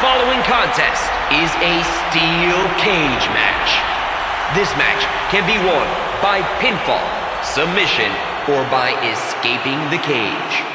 following contest is a steel cage match. This match can be won by pinfall, submission, or by escaping the cage.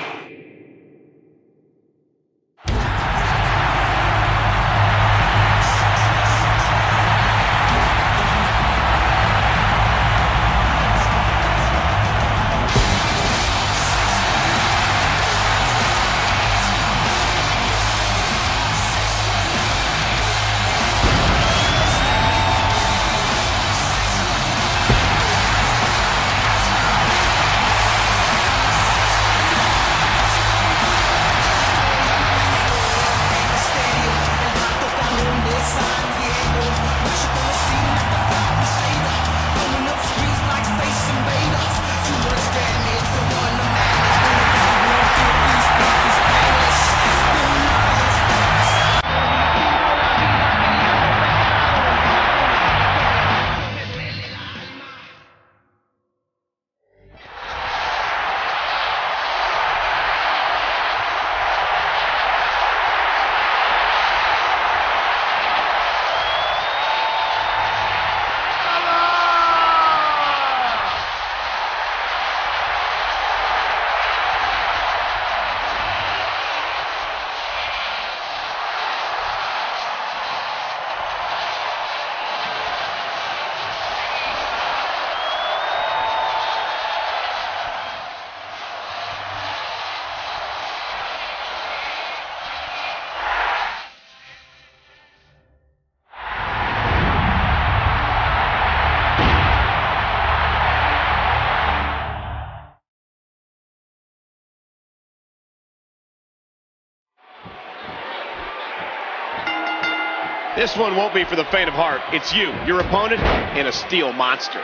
This one won't be for the faint of heart. It's you, your opponent, and a steel monster.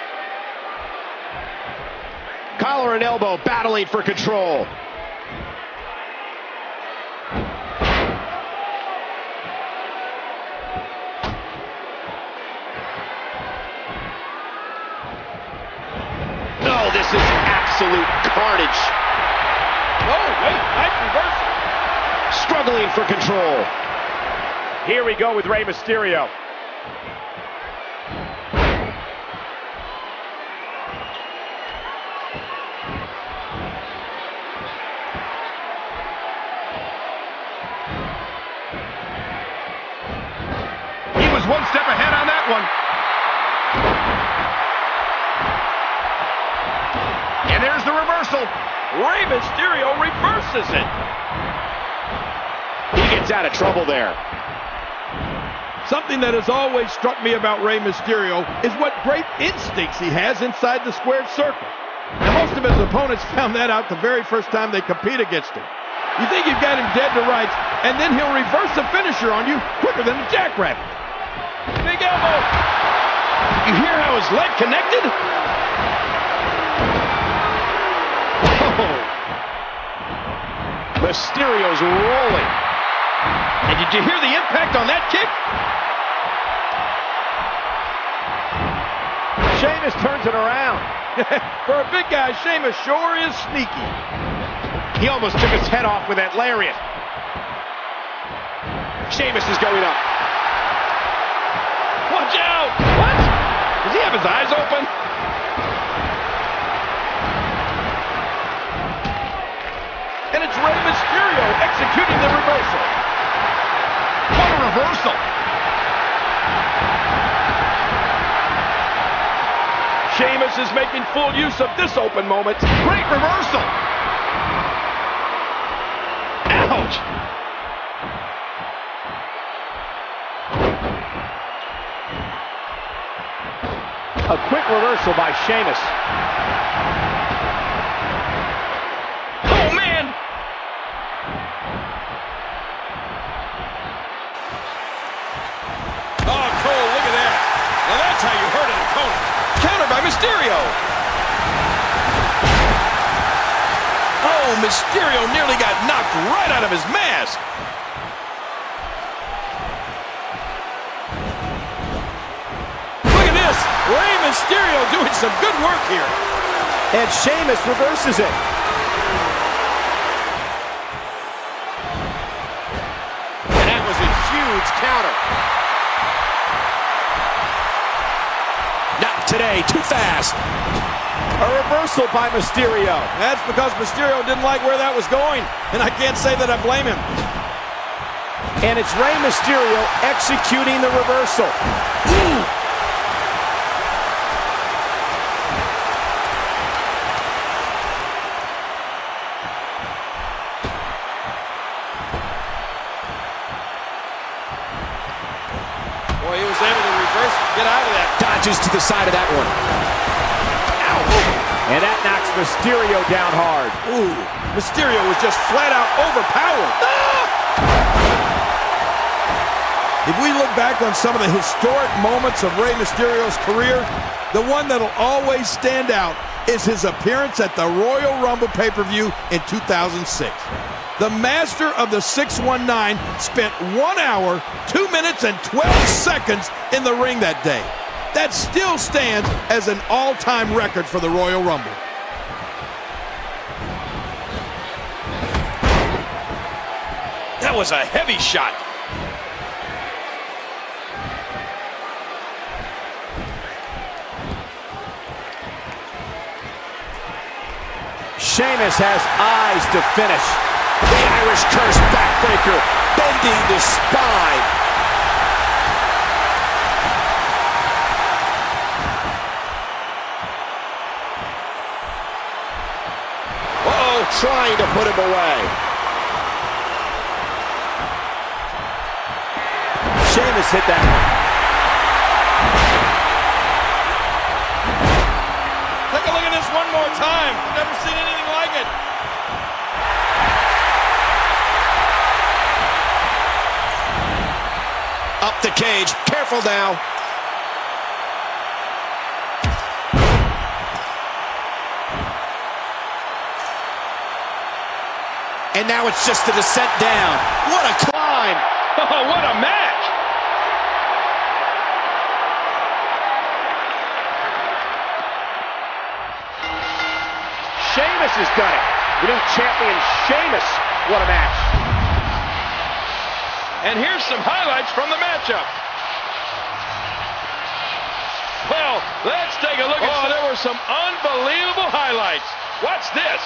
Collar and elbow battling for control. No, this is absolute carnage. Oh, wait, nice reversal. Struggling for control. Here we go with Rey Mysterio. He was one step ahead on that one. And there's the reversal. Rey Mysterio reverses it. He gets out of trouble there. Something that has always struck me about Rey Mysterio is what great instincts he has inside the squared circle. And most of his opponents found that out the very first time they compete against him. You think you've got him dead to rights, and then he'll reverse a finisher on you quicker than a jackrabbit. Big elbow. You hear how his leg connected? Oh. Mysterio's rolling. And did you hear the impact on that kick? Shemus turns it around. For a big guy, Shemus sure is sneaky. He almost took his head off with that lariat. Shemus is going up. Watch out! What? Does he have his eyes open? And it's Rey Mysterio executing the reversal. What a reversal! Shemus is making full use of this open moment. Great reversal! Ouch! A quick reversal by Shemus. Oh, man! Oh, Cole, look at that. Now that's how you hurt an opponent. Counter by Mysterio. Oh, Mysterio nearly got knocked right out of his mask. Look at this. Rey Mysterio doing some good work here. And Shemus reverses it. And that was a huge counter. Not today, too fast. A reversal by Mysterio. That's because Mysterio didn't like where that was going, and I can't say that I blame him. And it's Rey Mysterio executing the reversal. Boy, he was able to reverse, get out of that. Dodges to the side of that one. And that knocks Mysterio down hard. Ooh, Mysterio was just flat out overpowered. If we look back on some of the historic moments of Rey Mysterio's career, the one that'll always stand out is his appearance at the Royal Rumble pay-per-view in 2006. The master of the 619 spent 1 hour, 2 minutes, and 12 seconds in the ring that day. That still stands as an all-time record for the Royal Rumble. That was a heavy shot. Sheamus has eyes to finish. The Irish Curse backbreaker, bending the spine. Trying to put him away. Sheamus hit that one. Take a look at this one more time. Never seen anything like it. Up the cage. Careful now. And now it's just the descent down. What a climb! Oh, what a match! Sheamus has done it. The new champion, Sheamus. What a match. And here's some highlights from the matchup. Well, let's take a look at some. There were some unbelievable highlights. Watch this.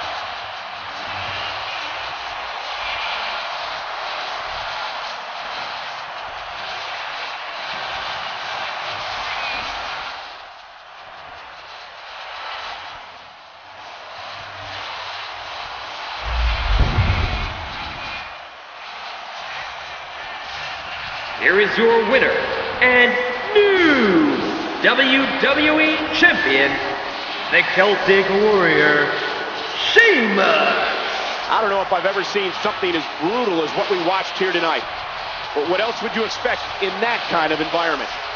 Here is your winner and new WWE Champion, the Celtic Warrior, Shemus. I don't know if I've ever seen something as brutal as what we watched here tonight. But what else would you expect in that kind of environment?